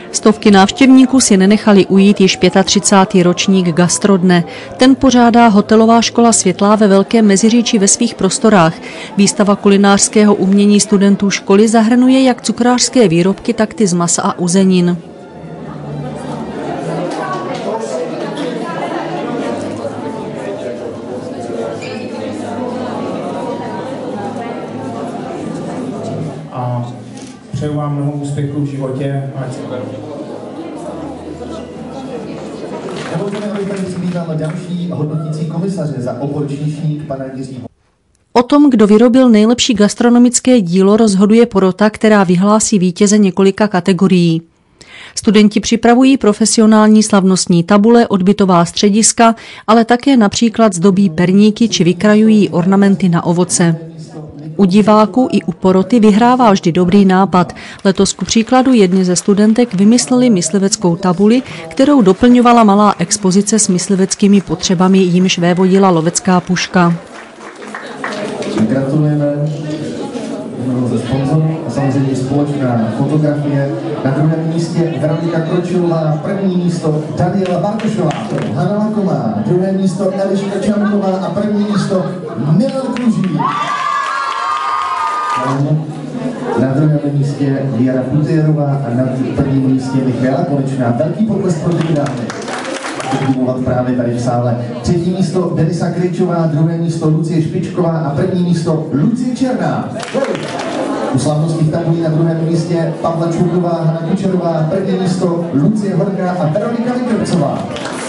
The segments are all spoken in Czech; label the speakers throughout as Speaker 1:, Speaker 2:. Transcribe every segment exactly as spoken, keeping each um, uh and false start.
Speaker 1: Stovky návštěvníků si nenechali ujít již třicátý pátý ročník Gastrodne. Ten pořádá hotelová škola Světlá ve Velkém Meziříčí ve svých prostorách. Výstava kulinářského umění studentů školy zahrnuje jak cukrářské výrobky, tak ty z masa a uzenin.
Speaker 2: A přeju vám mnoho úspěchů v životě. Ať se beru.
Speaker 3: Dovolte mi, abych tady přivítal další hodnotící komisaře za obor číšník pana Jiřího.
Speaker 1: O tom, kdo vyrobil nejlepší gastronomické dílo, rozhoduje porota, která vyhlásí vítěze několika kategorií. Studenti připravují profesionální slavnostní tabule, odbytová střediska, ale také například zdobí perníky či vykrajují ornamenty na ovoce. U diváků i u poroty vyhrává vždy dobrý nápad. Letos ku příkladu jedni ze studentek vymysleli mysliveckou tabuli, kterou doplňovala malá expozice s mysliveckými potřebami, jimž vévodila lovecká puška.
Speaker 3: Gratulujeme jednoho ze sponzorů a samozřejmě společná fotografie. Na druhém místě Veronika Kročilová, první místo Daniela Bartošová, Hana Laková, druhé místo Eliška Čanková a první místo Milan Kluží. Na druhém místě Věra Putierová a na prvním místě Michaela Konečná. Velký pokles pro ty dámy. Budovat právě tady v sále. Třetí místo Denisa Kryčová, druhé místo Lucie Špičková a první místo Lucie Černá. U slavnostních tabulí na druhém místě Pavla Čurková, Hana Kučerová, první místo Lucie Horka a Veronika Vykrcová.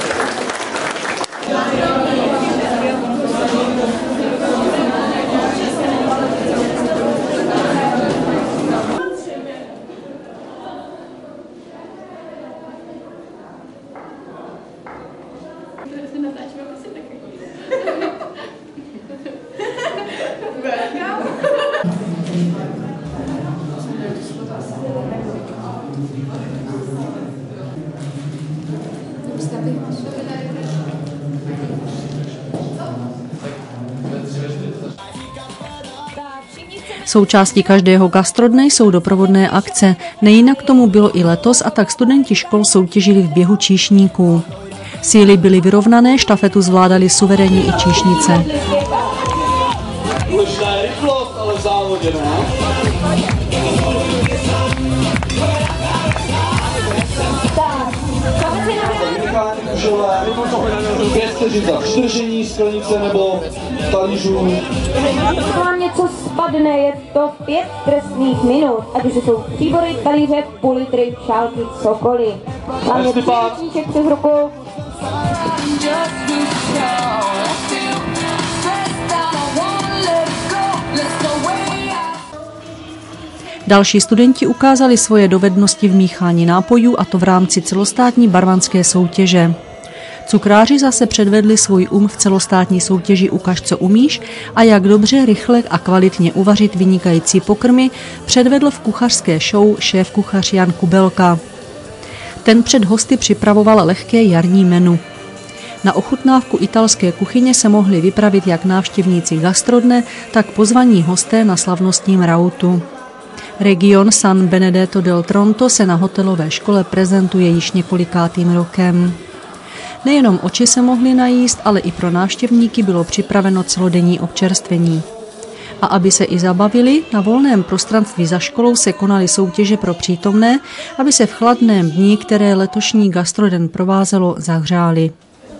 Speaker 1: Součástí každého gastrodne jsou doprovodné akce. Nejinak tomu bylo i letos a tak studenti škol soutěžili v běhu číšníků. Síly byly vyrovnané, štafetu zvládali suverénně i číšnice.
Speaker 4: Možná je rychlost, ale v závodě ne. Za vstržení sklenice nebo talířů.
Speaker 5: Když vám něco spadne, je to pět trestných minut, ať už jsou příbory, talíře, půl litry, šálky, cokoliv. Hlavně příček přes rukou.
Speaker 1: Další studenti ukázali svoje dovednosti v míchání nápojů, a to v rámci celostátní barmanské soutěže. Cukráři zase předvedli svůj um v celostátní soutěži Ukaž, co umíš, a jak dobře, rychle a kvalitně uvařit vynikající pokrmy předvedl v kuchařské show šéf-kuchař Jan Kubelka. Ten před hosty připravoval lehké jarní menu. Na ochutnávku italské kuchyně se mohli vypravit jak návštěvníci Gastrodne, tak pozvaní hosté na slavnostním rautu. Region San Benedetto del Tronto se na hotelové škole prezentuje již několikátým rokem. Nejenom oči se mohly najíst, ale i pro návštěvníky bylo připraveno celodenní občerstvení. A aby se i zabavili, na volném prostranství za školou se konaly soutěže pro přítomné, aby se v chladném dni, které letošní Gastroden provázelo, zahřáli.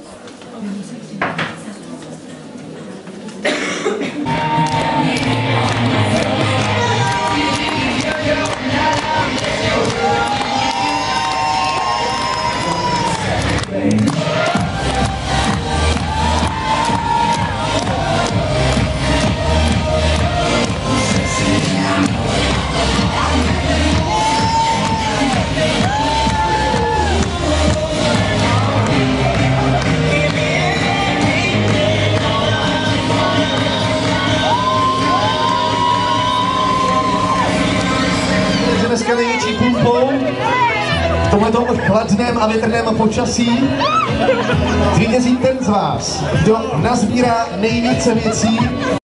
Speaker 3: Dneska největší pumpou v tomhletom chladném a větrném počasí zvítězí ten z vás, kdo nazbírá nejvíce věcí.